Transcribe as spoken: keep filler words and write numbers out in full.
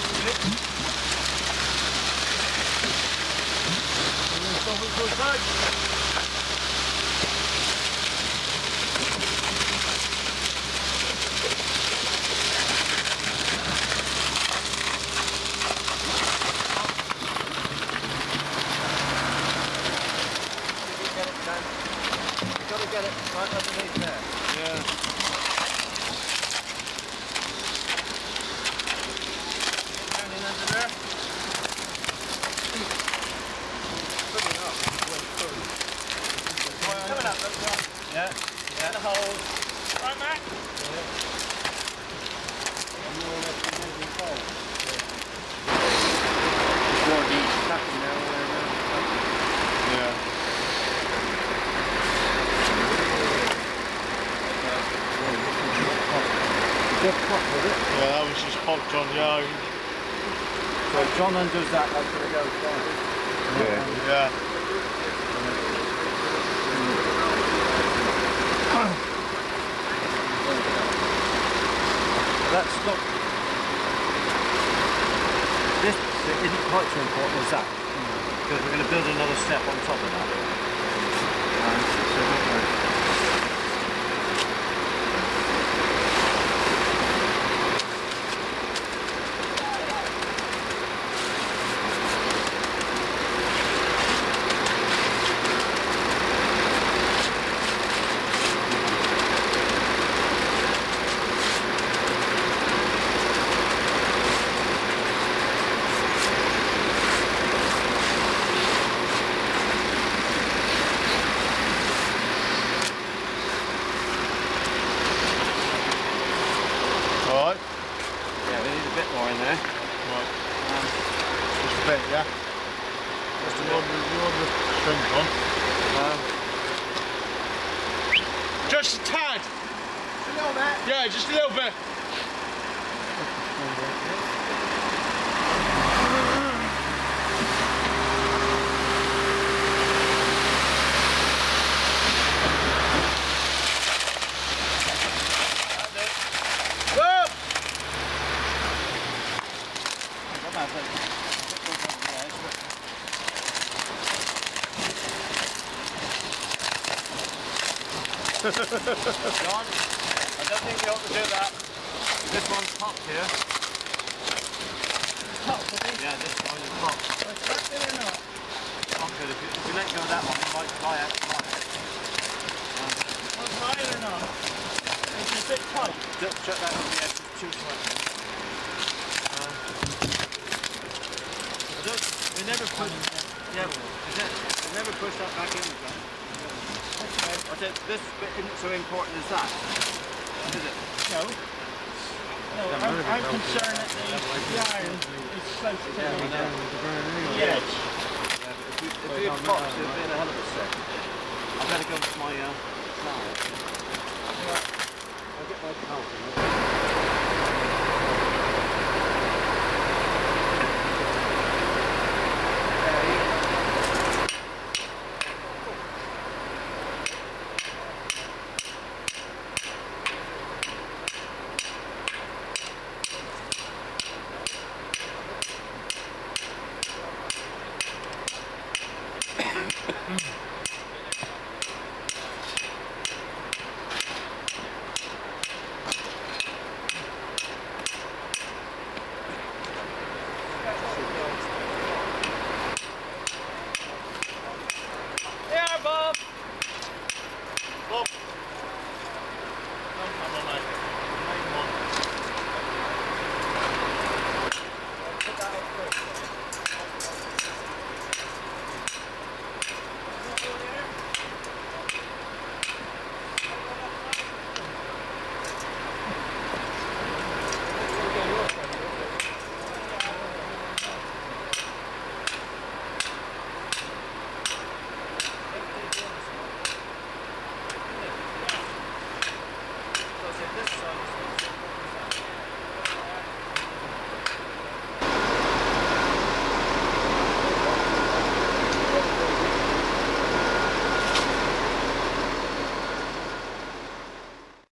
Get it right underneath there. Yeah. Down in under there. Coming up. Coming up, that's right. Yeah. Yeah. In the hole. Right, Matt? Yeah. And more or less in the hole. Just more deep sucking now. Yeah. Yeah, that was just hot John Young. So John undoes that, that's going to go down. Yeah. Yeah. That's not... This bit isn't quite so important as that. Because we're going to build another step on top of that. And so don't worry. Just a tad! A little bit? Yeah, just a little bit. John, I don't think you ought to do that. This one's popped here. Popped, I think? Yeah, this one is popped. Well, it's popped in or not? Not good. If you, if you let go of that one, it might fly out fly. Um, well, tight or not? It's a bit tight. Just check that on the edge, it's too tight. Um, I don't, we never push, yeah, we never push that back in again. I said this bit isn't so important as that, is it? No. No, I'm, I'm concerned that the, the iron is close to the, the edge. Yeah, but if you, if you pop, it would be in a hell of a set. I better go to my uh, flower. Yeah. I'll get my pulse.